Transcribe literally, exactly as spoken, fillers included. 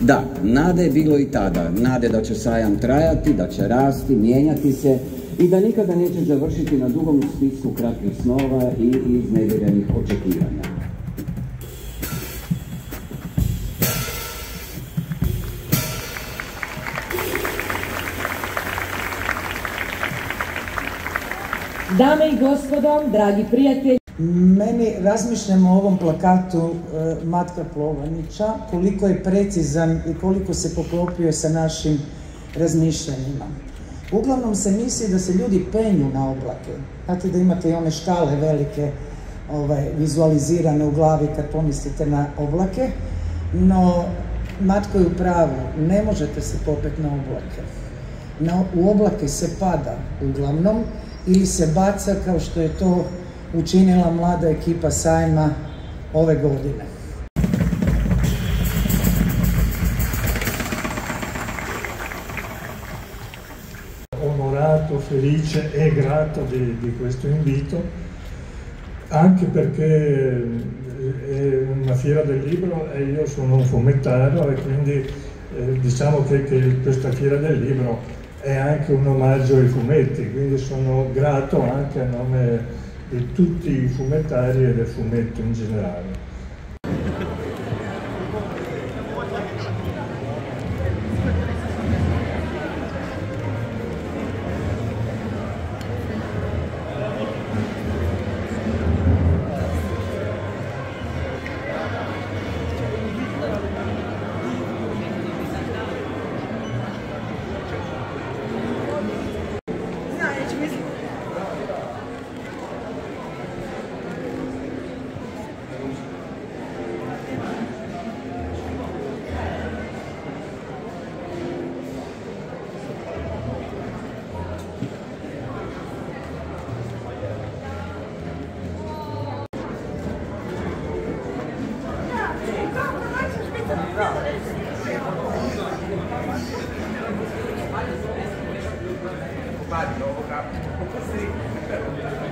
Da, nade je bilo i tada. Nade da će sajam trajati, da će rasti, mijenjati se i da nikada neće završiti na dugom spisku kratkih snova i iznevjerenih očekivanja. Dame i gospodo, dragi prijatelji, meni razmišljamo o ovom plakatu e, Matka Plovanića, koliko je precizan i koliko se poklopio sa našim razmišljanjima. Uglavnom se misli da se ljudi penju na oblake. Znate da imate i one štale velike ovaj, vizualizirane u glavi kad pomislite na oblake, no Matko je u pravu, ne možete se popeti na oblake. Na, u oblake se pada uglavnom ili se baca kao što je to učinila mlada ekipa Sajma ove godine. Onorato, felice e grato di, di questo invito, anche perché è una fiera del libro e io sono un fumettario e quindi eh, diciamo che, che questa fiera del libro è anche un omaggio ai fumetti, quindi sono grato anche a nome di tutti i fumettari e del fumetto in generale. Vai,